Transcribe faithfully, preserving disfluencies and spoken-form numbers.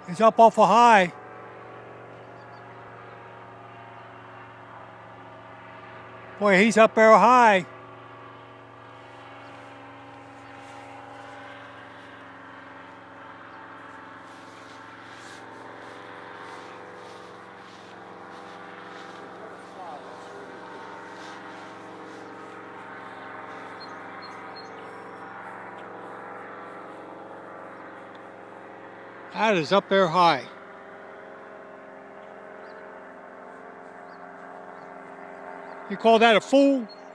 He's up awful high. Boy, he's up there high. That is up there high. You call that a fool?